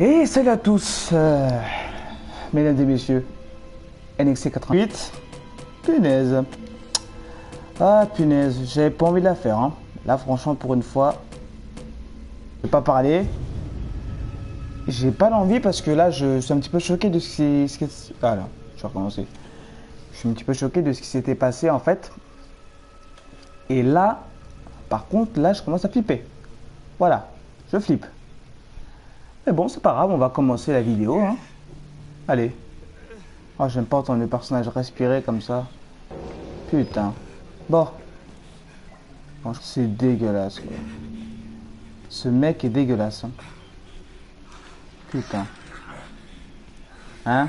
Et salut à tous, mesdames et messieurs, NXC88, punaise, ah punaise, j'avais pas envie de la faire, hein. Là franchement pour une fois, je vais pas parler, j'ai pas l'envie parce que là je suis un petit peu choqué de ce qui ah là, je vais recommencer, je suis un petit peu choqué de ce qui s'était passé en fait, et là, par contre, là je commence à flipper, voilà, je flippe. Mais bon, c'est pas grave, on va commencer la vidéo, hein. Allez. Oh, j'aime pas entendre le personnage respirer comme ça. Putain. Bon. Franchement, c'est dégueulasse, quoi. Ce mec est dégueulasse, hein. Putain. Hein?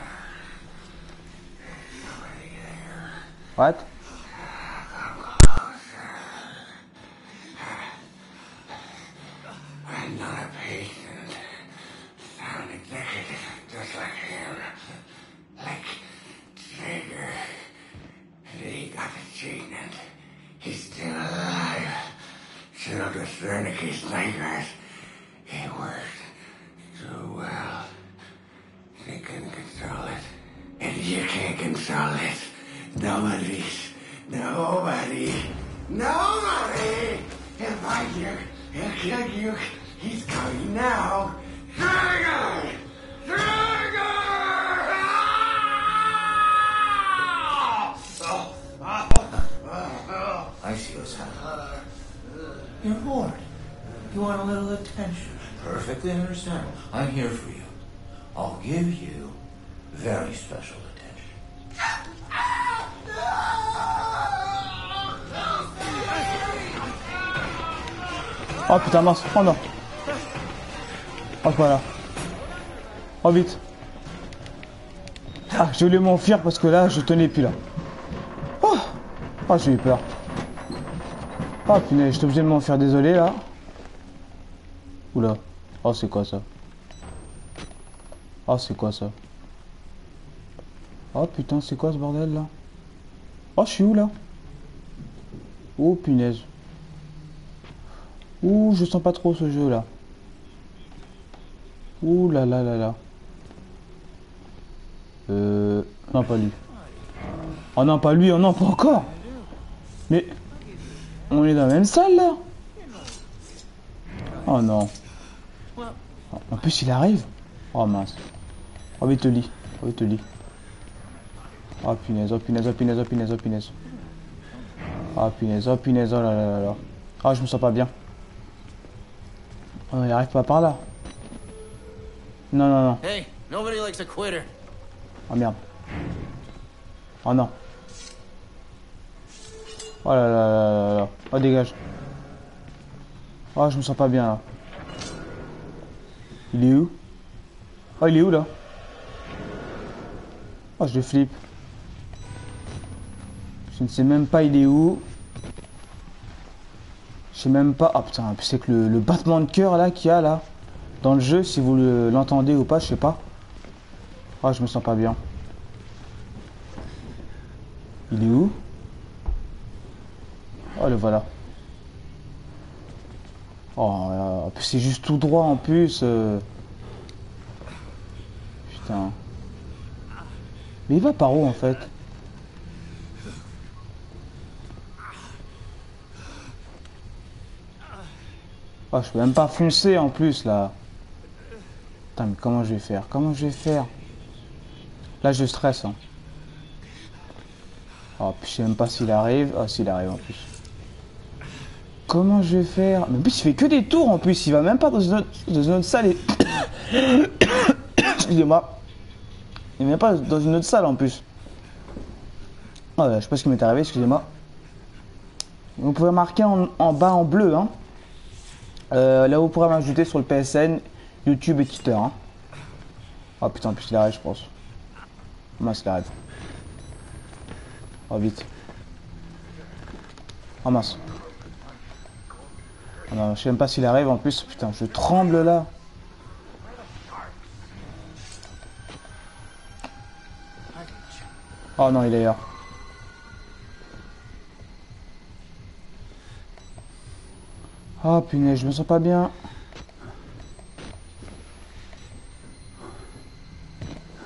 What? I'm not a patient. Sound executive, just like him. Like Trigger. He got the gene and he's still alive. So the Cernicus nightmares, it worked so well. They couldn't control it. And you can't control it. Nobody. He'll find you. He'll kill you. He's coming now. Trigger! Trigger! I see what's happening. You're bored. You want a little attention. Perfectly understandable. I'm here for you. I'll give you very special attention. Oh putain, mince. Oh non. Oh voilà. Oh vite. Ah, je voulais m'enfuir parce que là, je tenais plus là. Oh, oh j'ai eu peur. Oh punaise, j'étais obligé de m'enfuir, désolé là. Oula. Oh c'est quoi ça? Oh c'est quoi ça? Oh putain, c'est quoi ce bordel là? Oh, je suis où là? Oh punaise. Ouh, je sens pas trop ce jeu là. Ouh là là là là. Non, pas lui. Oh non, pas lui, oh non, pas encore. Mais on est dans la même salle là. Oh non. En plus, il arrive. Oh mince. Oh, vite lit. Oh, vite lit. Oh punaise, oh punaise, oh punaise, oh punaise, oh punaise. Oh punaise, oh punaise, oh là là là là. Oh, je me sens pas bien. Oh, il arrive pas par là. Non, non, non. Hey, nobody likes a quitter. Oh merde. Oh non. Oh là là là là là. Oh dégage. Oh je me sens pas bien là. Il est où? Oh il est où là? Oh je flippe. Je ne sais même pas il est où. Je sais même pas. Ah putain, c'est que le battement de cœur là qu'il y a là dans le jeu, si vous l'entendez ou pas, je sais pas. Oh je me sens pas bien. Il est où? Oh le voilà. Oh là, c'est juste tout droit en plus. Putain. Mais il va par où en fait? Oh je peux même pas foncer en plus là. Putain mais comment je vais faire? Comment je vais faire? Là je stresse hein. Oh puis je sais même pas s'il arrive. Ah s'il arrive en plus. Comment je vais faire? Mais en plus il fait que des tours en plus, il va même pas dans une autre salle et... Excusez-moi. Il va même pas dans une autre salle en plus. Oh, je sais pas ce qui m'est arrivé, excusez-moi. Vous pouvez marquer en bas en bleu hein. Là vous pourrez m'ajouter sur le PSN, YouTube et Twitter hein. Oh putain en plus il arrive je pense. Mince il arrive. Oh vite. Oh mince. Oh non, je sais même pas s'il arrive en plus, putain, je tremble là. Oh non, il est ailleurs. Oh punaise, je me sens pas bien.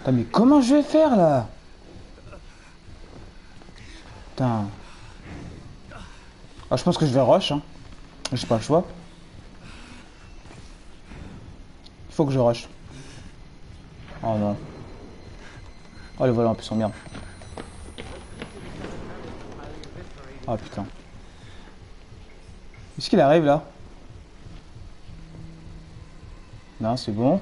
Putain, mais comment je vais faire là? Putain. Ah, je pense que je vais rush, hein. J'ai pas le choix. Il faut que je rush. Oh non. Oh, les volants en plus sont merde. Oh putain. Est-ce qu'il arrive là? Non, c'est bon.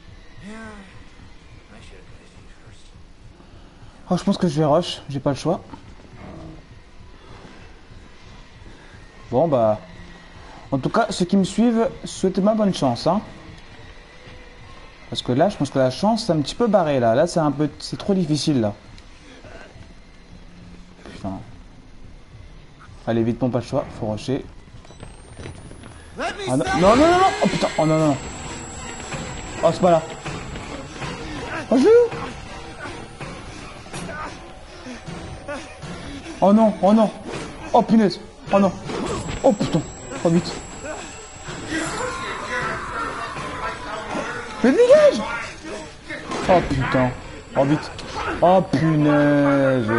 Oh, je pense que je vais rush. J'ai pas le choix. Bon, bah. En tout cas, ceux qui me suivent, souhaitez-moi bonne chance, hein. Parce que là, je pense que la chance, c'est un petit peu barré, là. Là, c'est un peu... C'est trop difficile, là. Putain. Allez, vite, pas le choix. Faut rusher. Ah, non, non, non, non, non. Oh, putain. Oh, non, non. Oh, c'est pas là. Oh, je l'ai eu. Oh, non, oh, non. Oh, punaise. Oh, non. Oh, putain. Oh, vite. Mais dégage! Oh putain. Oh vite. Oh punaise.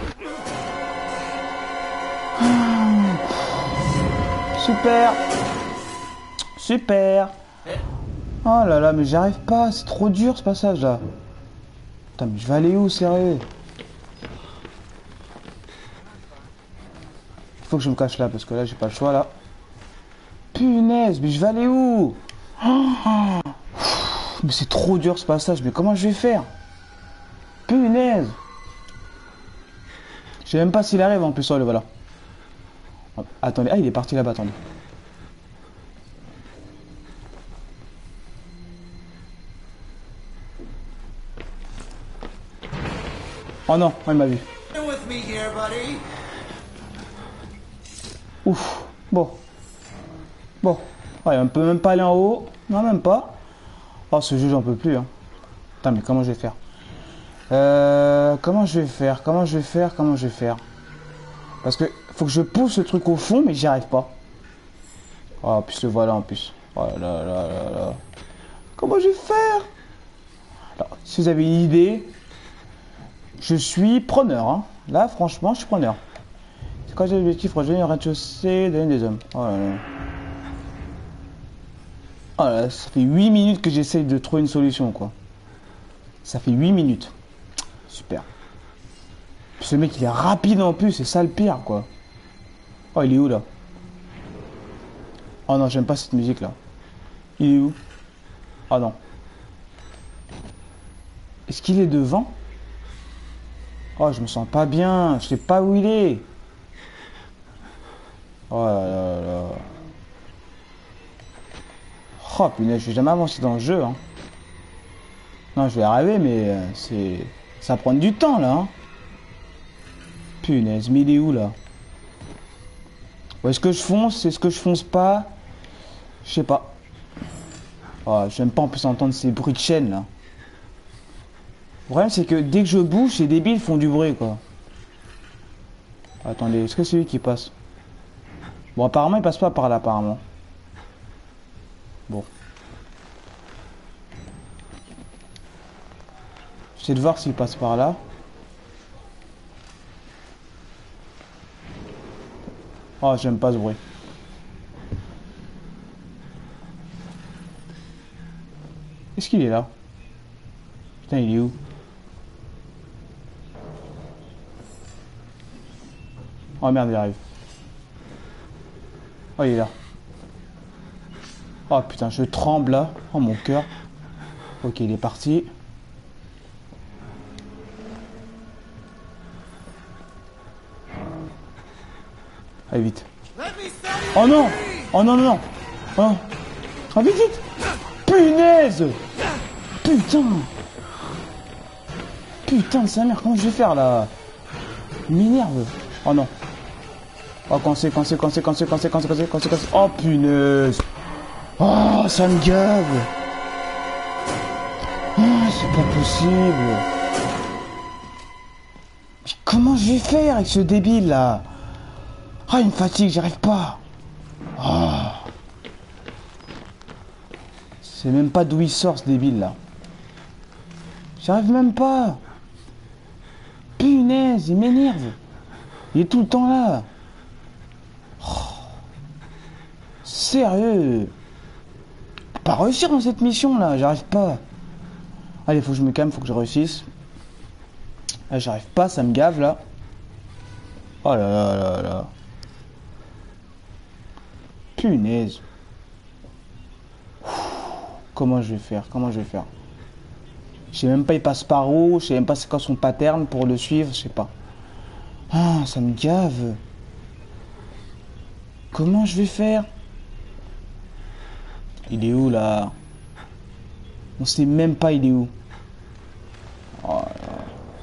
Super. Super. Oh là là, mais j'y arrive pas. C'est trop dur ce passage là. Putain, mais je vais aller où, sérieux? Il faut que je me cache là parce que là j'ai pas le choix là. Punaise, mais je vais aller où? Oh, mais c'est trop dur ce passage, mais comment je vais faire? Punaise! Je sais même pas s'il arrive en plus, oh le voilà. Attendez, ah il est parti là-bas, attendez. Oh non, oh, il m'a vu. Ouf, bon. Bon, ouais, on peut même pas aller en haut. Non, même pas. Oh, ce jeu, j'en peux plus. Hein. Putain, mais comment je vais faire? Comment je vais faire? Comment je vais faire? Comment je vais faire? Parce que faut que je pousse le truc au fond, mais j'y arrive pas. Oh, puis le voilà en plus. Oh là là là là là. Comment je vais faire? Alors, si vous avez une idée, je suis preneur. Hein. Là, franchement, je suis preneur. C'est quoi l'objectif? Rejoindre un rez-de-chaussée, donner des hommes. Oh là là. Oh là, ça fait 8 minutes que j'essaye de trouver une solution, quoi. Ça fait 8 minutes. Super. Ce mec, il est rapide en plus, c'est ça le pire, quoi. Oh, il est où, là? Oh non, j'aime pas cette musique, là. Il est où? Oh non. Est-ce qu'il est devant? Oh, je me sens pas bien. Je sais pas où il est. Oh là là là. Oh punaise, je vais jamais avancer dans le jeu. Hein. Non, je vais arriver, mais c'est... Ça prend du temps, là. Hein. Punaise, mais il est où, là? Ou est-ce que je fonce? Est-ce que je fonce pas? Je sais pas. Oh, j'aime pas en plus entendre ces bruits de chaîne, là. Le problème, c'est que dès que je bouge, ces débiles font du bruit, quoi. Attendez, est-ce que c'est lui qui passe? Bon, apparemment, il passe pas par là, apparemment. Bon. J'essaie de voir s'il passe par là. Oh, j'aime pas ce bruit. Est-ce qu'il est là? Putain, il est où? Oh merde, il arrive. Oh, il est là. Oh putain, je tremble là. Oh mon cœur. Ok, il est parti. Allez, vite. Oh non! Oh non, non, non! Oh, oh vite, vite! Punaise! Putain! Putain de sa mère, comment je vais faire là? Il m'énerve. Oh non. Oh, coincé. Oh punaise! Oh, ça me gave! Oh, c'est pas possible! Mais comment je vais faire avec ce débile là? Ah, il me fatigue, j'y arrive pas. Oh. C'est même pas d'où il sort ce débile là. J'arrive même pas. Punaise, il m'énerve. Il est tout le temps là. Oh, sérieux. Pas réussir dans cette mission là, j'arrive pas. Allez, faut que je me calme, faut que je réussisse. Là, j'arrive pas, ça me gave là. Oh là là là là. Punaise. Comment je vais faire? Comment je vais faire? Je sais même pas il passe par où, je sais même pas c'est quoi son pattern pour le suivre, je sais pas. Ah, ça me gave. Comment je vais faire? Il est où là? On sait même pas il est où. Oh là là.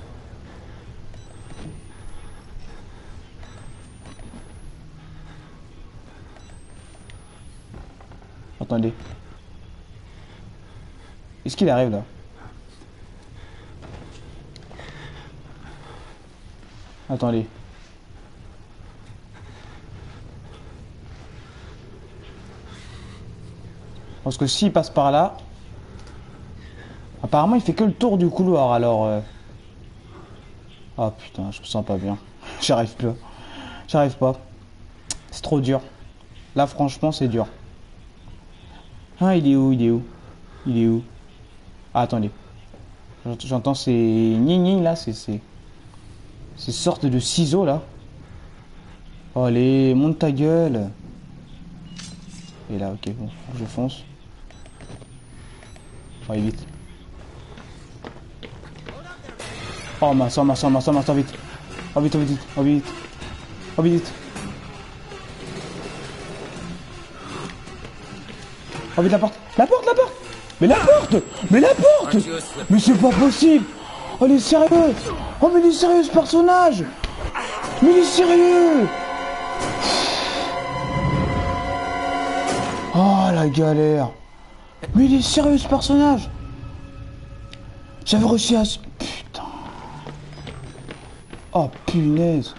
Attendez. Est-ce qu'il arrive là? Attendez. Parce que s'il passe par là... Apparemment il fait que le tour du couloir alors... Ah putain, je me sens pas bien. J'arrive plus. J'arrive pas. C'est trop dur. Là franchement c'est dur. Ah il est où? Il est où? Il est où? Ah attendez. J'entends ces gni là, ces sortes de ciseaux là. Oh, allez, monte ta gueule. Et là, ok, bon, faut que je fonce. Oh, vite. Oh, mince, oh, mince, oh, mince, oh, mince, oh, vite. Oh, vite, oh, vite, oh, vite. Oh, vite. Oh, vite, la porte. La porte, la porte. Mais la porte. Mais la porte. Mais c'est pas possible. Oh, il est sérieux. Oh, mais il est sérieux, ce personnage. Mais il est sérieux. Oh, la galère. Mais il est sérieux, ce personnage. J'avais réussi à... Putain. Oh, punaise.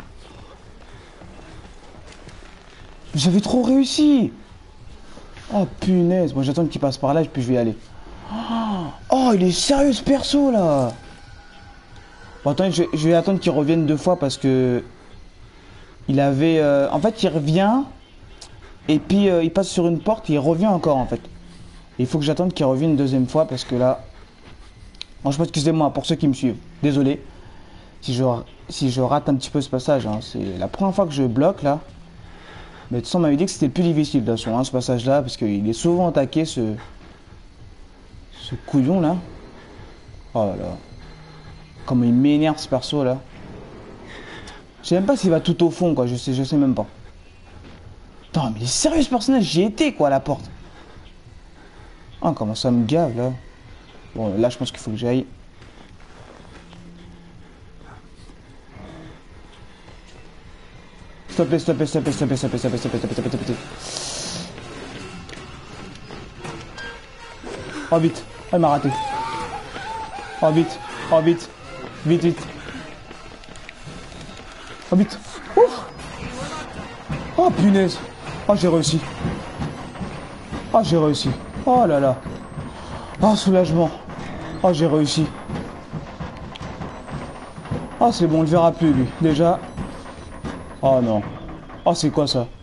J'avais trop réussi. Oh, punaise. Bon, j'attends qu'il passe par là et puis je vais y aller. Oh, il est sérieux, ce perso, là. Bon, attends, je vais attendre qu'il revienne 2 fois parce que... Il avait... En fait, il revient... Et puis, il passe sur une porte et il revient encore, en fait. Il faut que j'attende qu'il revienne une 2e fois parce que là... Franchement, excusez-moi pour ceux qui me suivent. Désolé. Si je rate un petit peu ce passage, hein. C'est la première fois que je bloque, là. Mais de toute façon, on m'avait dit que c'était le plus difficile, de toute façon, hein, ce passage-là. Parce qu'il est souvent attaqué, ce couillon, là. Oh là là. Comment il m'énerve, ce perso, là. Je sais même pas s'il va tout au fond, quoi. Je sais même pas. Putain, mais il est sérieux, ce personnage. J'y étais, quoi, à la porte. Ah, comment ça me gave, là. Bon, là, je pense qu'il faut que j'aille. S'il te plaît, s'il te plaît, s'il te plaît, s'il te plaît, s'il te plaît, s'il te plaît, s'il te plaît, s'il te plaît, s'il te plaît. Oh, vite. Oh, il m'a raté. Oh, vite. Oh, vite. Vite, vite. Oh, vite. Ouf. Oh, punaise. Oh, j'ai réussi. Oh, j'ai réussi. Oh là là. Oh, soulagement. Oh, j'ai réussi. Oh, c'est bon, on le verra plus, lui. Déjà. Oh non. Oh, c'est quoi ça?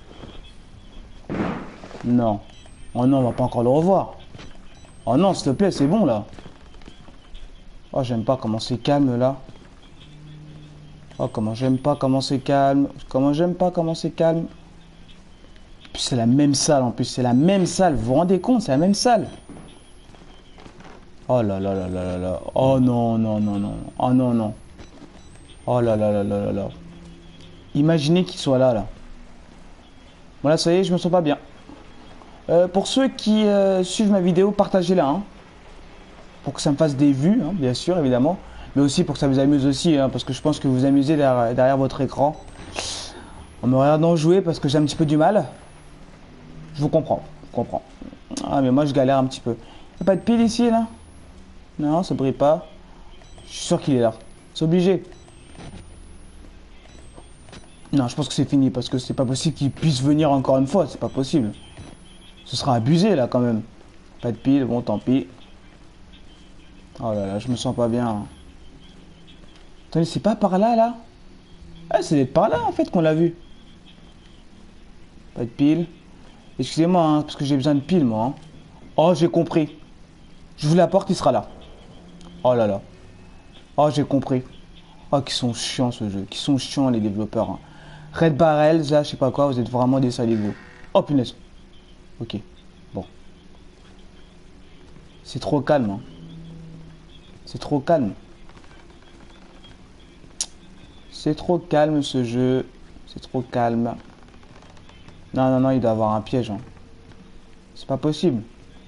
Non. Oh non, on va pas encore le revoir. Oh non, s'il te plaît, c'est bon, là. Oh, j'aime pas comment c'est calme, là. Oh, comment j'aime pas comment c'est calme. Comment j'aime pas comment c'est calme. Puis c'est la même salle, en plus. C'est la même salle. Vous vous rendez compte? C'est la même salle. Oh là là là là là là. Oh non, non, non, non. Oh non, non. Oh là là là là là là. Imaginez qu'il soit là, là. Voilà, ça y est, je me sens pas bien. Pour ceux qui suivent ma vidéo, partagez-la, hein, pour que ça me fasse des vues, hein, bien sûr, évidemment. Mais aussi pour que ça vous amuse aussi, hein, parce que je pense que vous vous amusez derrière votre écran. En me regardant jouer parce que j'ai un petit peu du mal. Je vous comprends, je comprends. Ah, mais moi, je galère un petit peu. Y'a pas de pile ici, là? Non, ça brille pas. Je suis sûr qu'il est là. C'est obligé. Non, je pense que c'est fini parce que c'est pas possible qu'il puisse venir encore une fois. C'est pas possible. Ce sera abusé là quand même. Pas de pile, bon tant pis. Oh là là, je me sens pas bien. Attendez, c'est pas par là, là? Ah, c'est par là, en fait, qu'on l'a vu. Pas de pile. Excusez-moi, hein, parce que j'ai besoin de piles, moi. Hein. Oh, j'ai compris. J'ouvre la porte, il sera là. Oh là là. Oh, j'ai compris. Oh, qui sont chiants, ce jeu. Qui sont chiants, les développeurs. Hein. Red Barrel, là, je sais pas quoi, vous êtes vraiment des saligots. Oh, punaise. Ok. Bon. C'est trop calme. Hein. C'est trop calme. C'est trop calme, ce jeu. C'est trop calme. Non, non, non, il doit avoir un piège. Hein. C'est pas possible.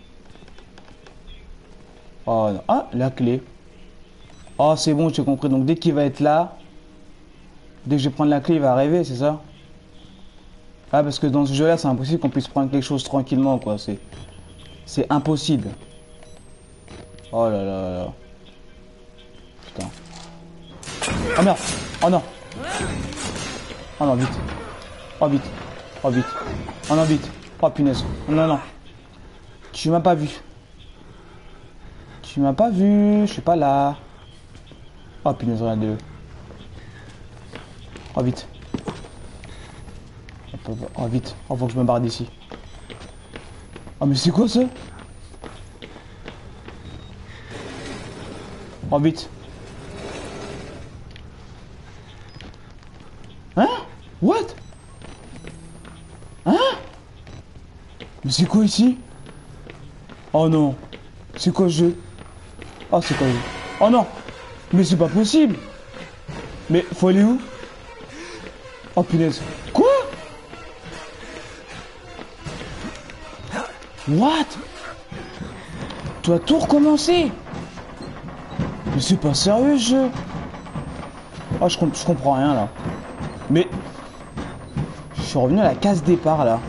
Oh, non. Ah, la clé. Oh, c'est bon, j'ai compris. Donc, dès qu'il va être là, dès que je vais prendre la clé, il va arriver, c'est ça? Ah, parce que dans ce jeu-là, c'est impossible qu'on puisse prendre quelque chose tranquillement, quoi. C'est impossible. Oh là là là. Putain. Oh merde. Oh non. Oh non, vite. Oh vite. Oh vite. Oh non, vite. Oh punaise. Non, non. Tu m'as pas vu. Tu m'as pas vu. Je suis pas là. Oh punaise, regardez-le. Oh vite. Oh vite. Oh, faut que je me barre d'ici. Oh mais c'est quoi ça? Oh vite. Hein? What? Hein? Mais c'est quoi ici? Oh non. C'est quoi ce jeu? Oh c'est quoi le jeu? Oh non. Mais c'est pas possible. Mais faut aller où? Oh punaise. Quoi? What? Tu as tout recommencé? Mais c'est pas sérieux ce jeu. Oh je comprends rien là. Mais je suis revenu à la case départ là.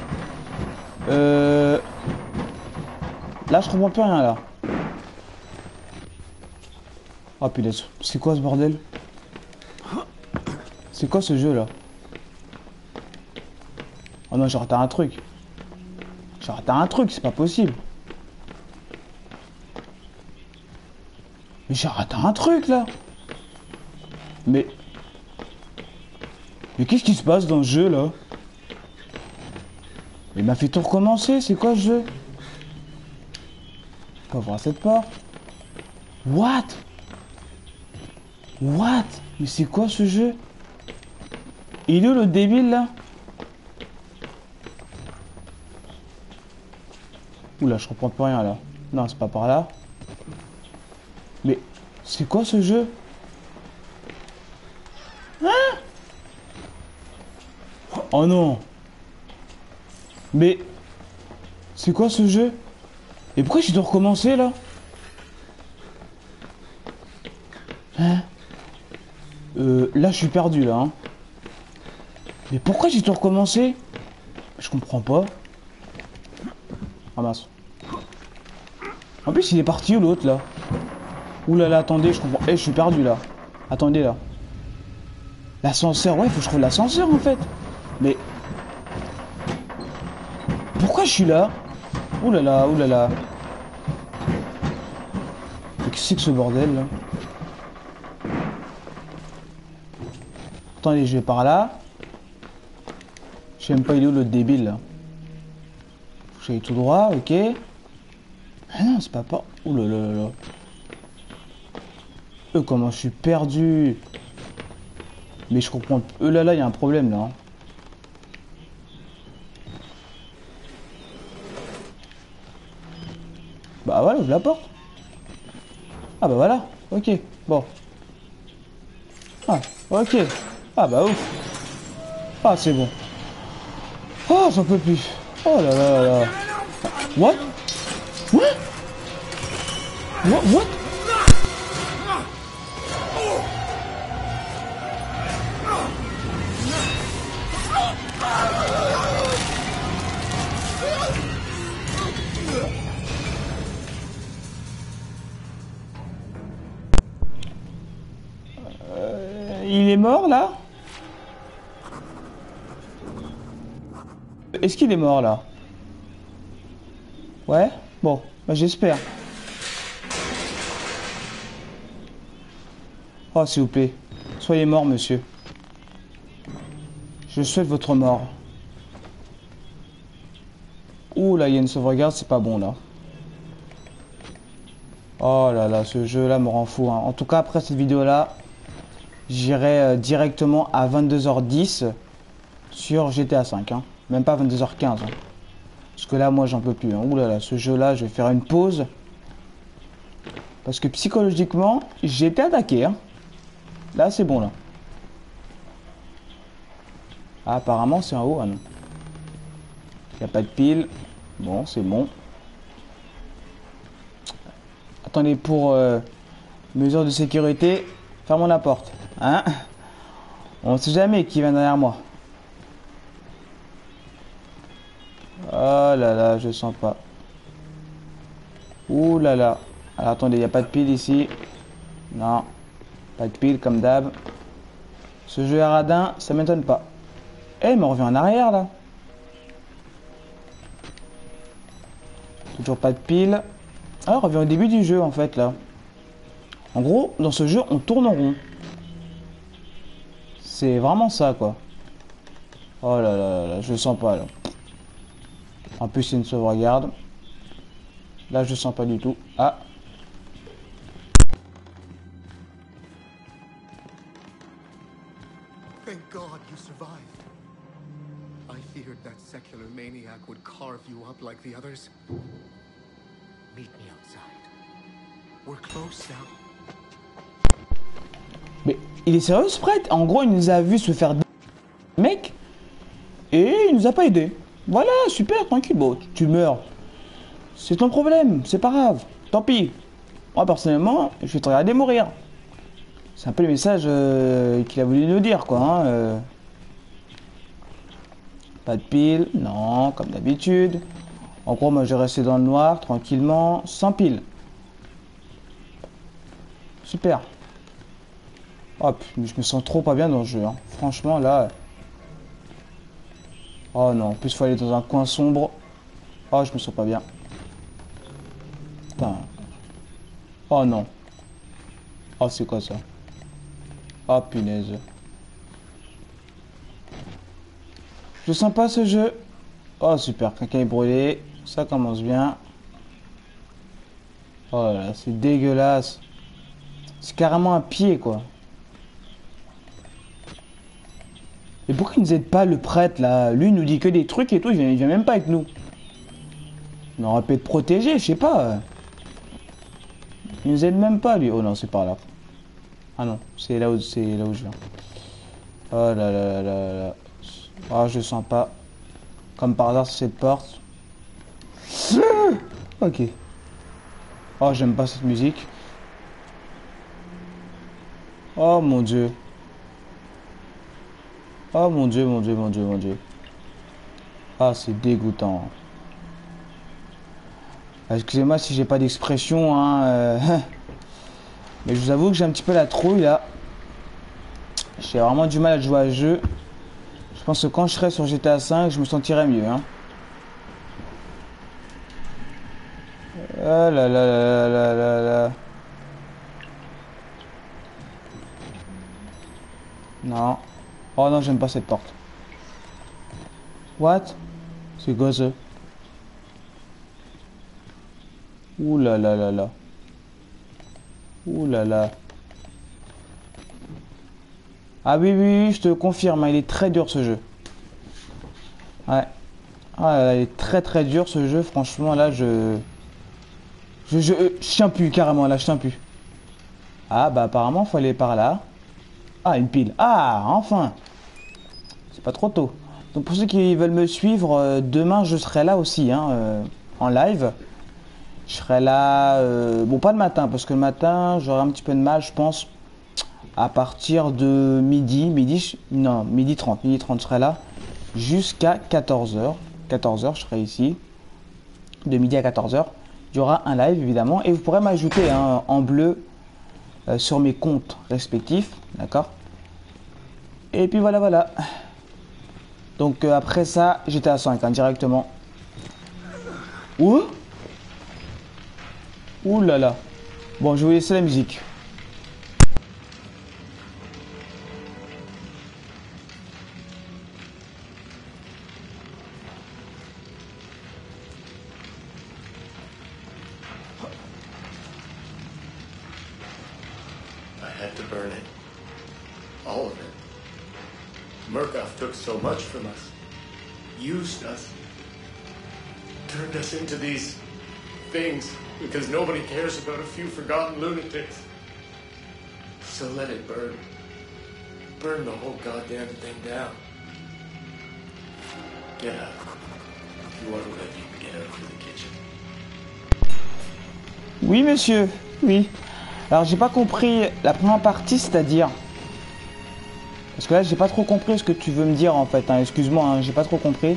Là je comprends plus rien là. Oh punaise. C'est quoi ce bordel? C'est quoi ce jeu là? Oh non j'ai raté un truc. J'ai raté un truc, c'est pas possible. Mais j'ai raté un truc là. Mais qu'est-ce qui se passe dans ce jeu là? Il m'a fait tout recommencer, c'est quoi ce jeu? On peut ouvrir cette porte. What? What? Mais c'est quoi ce jeu? Il est où le débile là? Oula, je comprends plus rien là. Non, c'est pas par là. Mais c'est quoi ce jeu? Hein? Oh non! Mais c'est quoi ce jeu? Et pourquoi je dois recommencer là? Hein? Là je suis perdu là. Hein. Mais pourquoi j'ai tout recommencé? Je comprends pas. Ah mince. En plus il est parti où l'autre là? Ouh là là, attendez, je comprends. Eh, je suis perdu là. Attendez là. L'ascenseur, ouais, faut que je trouve l'ascenseur en fait. Mais pourquoi je suis là? Ouh là là, ouh là là. Mais qu'est-ce que c'est que ce bordel là? Attendez, je vais par là. Je sais même pas il est où le débile là. Faut que j'aille tout droit, ok. Ah non, c'est pas par... Ouh là là là là. Comment je suis perdu. Mais je comprends... là là, il y a un problème là. Hein. Bah voilà, ouvre la porte. Ah bah voilà, ok, bon. Ah, ok. Ah bah ouf. Ah c'est bon. Oh, j'en peux plus. Oh là là là là. What? What? What? Il est mort là? Est-ce qu'il est mort là? Ouais? Bon, bah j'espère. Oh, s'il vous plaît. Soyez mort, monsieur. Je souhaite votre mort. Ouh là, il y a une sauvegarde, c'est pas bon là. Oh là là, ce jeu là me rend fou, hein. En tout cas, après cette vidéo là, j'irai directement à 22h10 sur GTA 5, hein. Même pas 22h15, hein. Parce que là, moi, j'en peux plus, hein. Ouh là là, ce jeu là, je vais faire une pause. Parce que psychologiquement, j'ai été attaqué, hein. Là, c'est bon là. Ah, apparemment, c'est en haut, ah non. Il n'y a pas de pile. Bon, c'est bon. Attendez, pour mesure de sécurité, fermons la porte. Hein? On ne sait jamais qui vient derrière moi. Oh là là, je sens pas. Ouh là là. Alors attendez, il n'y a pas de pile ici. Non. Pas de pile comme d'hab. Ce jeu est radin, ça m'étonne pas. Eh, il me revient en arrière là. Toujours pas de pile. Ah, on revient au début du jeu en fait là. En gros, dans ce jeu, on tourne en rond. C'est vraiment ça quoi. Oh là là là, je le sens pas là. En plus, c'est une sauvegarde. Là, je sens pas du tout. Ah. Thank God you survived. I feared that secular maniac would carve you up like the others. Meet me outside. We're close now. Mais il est sérieux ce prêtre? En gros, il nous a vu se faire mec et il nous a pas aidé. Voilà, super, tranquille. Bon, tu meurs. C'est ton problème, c'est pas grave. Tant pis. Moi, personnellement, je vais te regarder mourir. C'est un peu le message qu'il a voulu nous dire, quoi. Hein, Pas de pile, non, comme d'habitude. En gros, moi, je vais rester dans le noir, tranquillement, sans pile. Super. Hop, je me sens trop pas bien dans le jeu, hein. Franchement, là... Oh non, en plus, il faut aller dans un coin sombre. Oh, je me sens pas bien. Putain. Oh non. Oh, c'est quoi ça? Oh, punaise. Je sens pas ce jeu. Oh, super, quelqu'un est brûlé. Ça commence bien. Oh là là, c'est dégueulasse. C'est carrément un pied, quoi. Et pourquoi il nous aide pas, le prêtre, là? Lui, il nous dit que des trucs et tout, il vient même pas avec nous. On aurait pu être protégé, je sais pas. Il nous aide même pas, lui. Oh non, c'est par là. Ah non, c'est là où je viens. Oh là là là là là. Oh, je sens pas. Comme par hasard, c'est cette porte. Ok. Oh, j'aime pas cette musique. Oh mon dieu. Oh mon dieu, mon dieu, mon dieu, mon dieu. Ah, c'est dégoûtant. Excusez-moi si j'ai pas d'expression, hein. Mais je vous avoue que j'ai un petit peu la trouille là. J'ai vraiment du mal à jouer à ce jeu. Je pense que quand je serai sur GTA 5, je me sentirai mieux, hein. Oh là là là là là là. Non. Oh non, j'aime pas cette porte. What? C'est quoi ça? Ouh là là là là. Ouh là là. Ah oui, oui, oui, je te confirme, hein, il est très dur ce jeu. Ouais. Ah là là, il est très très dur ce jeu, franchement là je tiens plus carrément, là je tiens plus. Ah bah apparemment faut aller par là. Ah, une pile. Ah, enfin. C'est pas trop tôt. Donc pour ceux qui veulent me suivre, demain je serai là aussi, hein, en live. Je serai là, bon pas le matin, parce que le matin j'aurai un petit peu de mal, je pense, à partir de midi 30 je serai là, jusqu'à 14h. 14h je serai ici, de midi à 14h. Il y aura un live évidemment, et vous pourrez m'ajouter, hein, en bleu sur mes comptes respectifs, d'accord. Et puis voilà, voilà. Donc après ça, j'étais à 5, hein, directement. Ouh. Ouh là là. Bon, je vais vous laisser la musique. Murkoff took so much from us, used us, turned us into these things because nobody cares about a few forgotten lunatics. So let it burn. Burn the whole goddamn thing down. Get out. If you want to live, you can get out through the kitchen. Oui, monsieur. Oui. Alors, j'ai pas compris la première partie, c'est-à-dire... Parce que là, j'ai pas trop compris ce que tu veux me dire, en fait. Hein. Excuse-moi, hein, j'ai pas trop compris.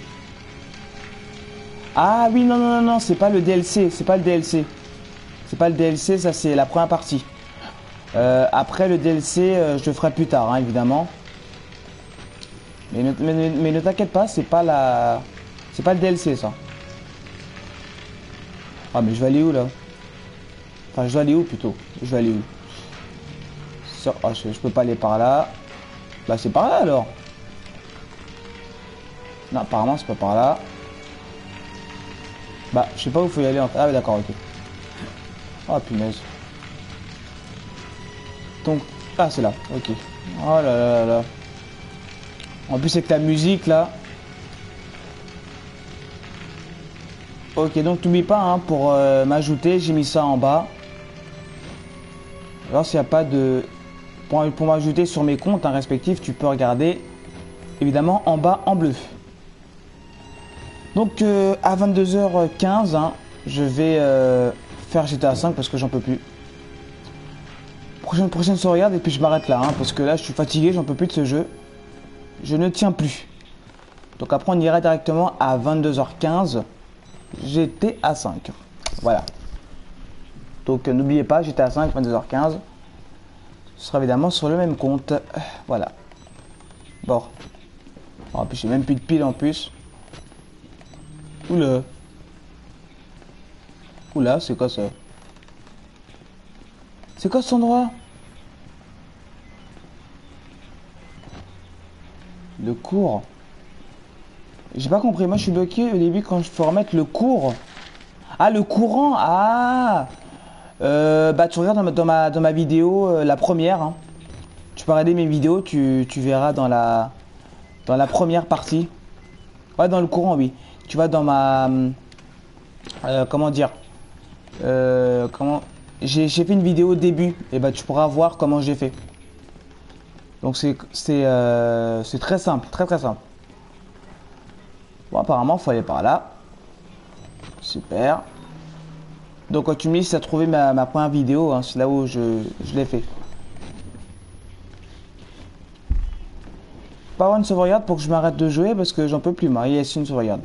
Ah oui, non, non, non, non, c'est pas le DLC. C'est pas le DLC. C'est pas le DLC, ça, c'est la première partie. Après, le DLC, je le ferai plus tard, hein, évidemment. Mais ne t'inquiète pas, c'est pas la... C'est pas le DLC, ça. Ah, mais je vais aller où, là? Enfin, je dois aller où, plutôt? Je vais aller où? Oh, je peux pas aller par là. Bah, c'est par là, alors. Non, apparemment, c'est pas par là. Bah, je sais pas où il faut y aller, en fait. Ah, oui, d'accord, ok. Oh, punaise. Donc, ah, c'est là, ok. Oh là là là là. En plus, avec la musique, là. Ok, donc n'oublie pas, hein, pour m'ajouter, j'ai mis ça en bas. Alors, s'il n'y a pas de... Pour m'ajouter sur mes comptes hein, respectifs, tu peux regarder, évidemment, en bas, en bleu. Donc, à 22h15, hein, je vais faire GTA 5 parce que j'en peux plus. Prochaine sauvegarde et puis je m'arrête là, hein, parce que là, je suis fatigué, j'en peux plus de ce jeu. Je ne tiens plus. Donc après, on ira directement à 22h15. GTA 5. Voilà. Donc n'oubliez pas, GTA 5, 22h15. Ce sera évidemment sur le même compte. Voilà. Bon. En plus, j'ai même plus de piles en plus. Oula. Oula, c'est quoi ça? C'est quoi cet endroit? Le cours. J'ai pas compris. Moi, je suis bloqué au début quand je faut remettre le cours. Ah, le courant. Ah. Bah, tu regardes dans ma vidéo, la première. Hein. Tu peux regarder mes vidéos. Tu verras dans la première partie. Ouais, dans le courant, oui. Tu vas dans ma... comment dire j'ai fait une vidéo au début. Et bah, tu pourras voir comment j'ai fait. Donc, c'est très simple. Très, très simple. Bon, apparemment, il faut aller par là. Super. Donc, quand tu me dis si tu as trouvé ma première vidéo, hein, c'est là où je l'ai fait. Pas avoir une sauvegarde pour que je m'arrête de jouer parce que j'en peux plus. Il y a ici une sauvegarde.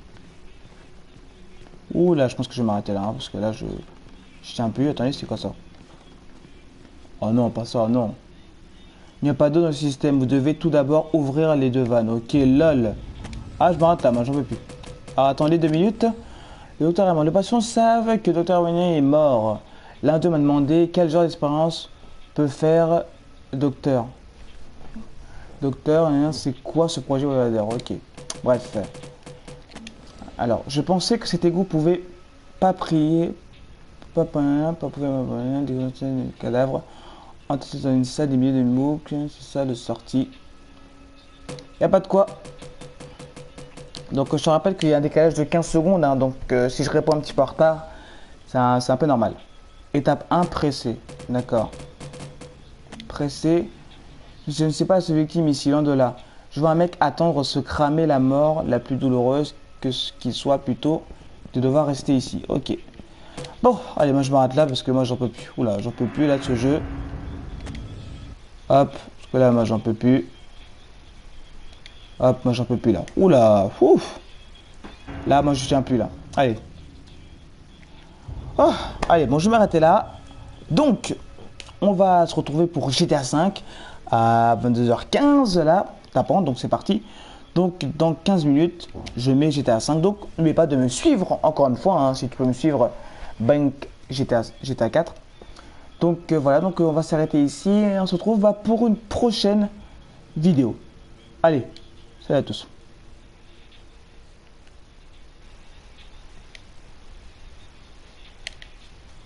Ouh là, je pense que je vais m'arrêter là. Hein, parce que là, je tiens plus. Attendez, c'est quoi ça? Oh non, pas ça, non. Il n'y a pas d'eau dans le système. Vous devez tout d'abord ouvrir les deux vannes. Ok, lol. Ah, je m'arrête là, moi, j'en peux plus. Alors, attendez 2 minutes. Le docteur Raymond, les patients savent que le docteur Raymond est mort. L'un d'eux m'a demandé quel genre d'expérience peut faire le docteur. Docteur, c'est quoi ce projet? Ok, bref. Alors, je pensais que c'était que vous pouvez pas prier, pas pouvoir des cadavres, entrer dans une salle des milliers de boucles, c'est ça de sortie. Y a pas de quoi. Donc je te rappelle qu'il y a un décalage de 15 secondes, hein, donc si je réponds un petit peu en retard, c'est un peu normal. Étape 1, presser. D'accord. Presser. Je ne sais pas ce victime ici, loin de là. Je vois un mec attendre se cramer la mort la plus douloureuse que ce qu'il soit plutôt de devoir rester ici. Ok. Bon, allez, moi je m'arrête là parce que moi j'en peux plus. Oula, j'en peux plus là de ce jeu. Hop, parce que là moi j'en peux plus. Hop, moi j'en peux plus là. Oula, ouf. Là, moi je tiens plus là. Allez. Oh, allez, bon, je vais m'arrêter là. Donc, on va se retrouver pour GTA 5 à 22h15 là. Tapant, donc c'est parti. Donc, dans 15 minutes, je mets GTA 5. Donc, n'oubliez pas de me suivre encore une fois. Hein, si tu peux me suivre, Bank GTA 4. Donc, voilà, donc on va s'arrêter ici. Et on se retrouve pour une prochaine vidéo. Allez. Salut à tous.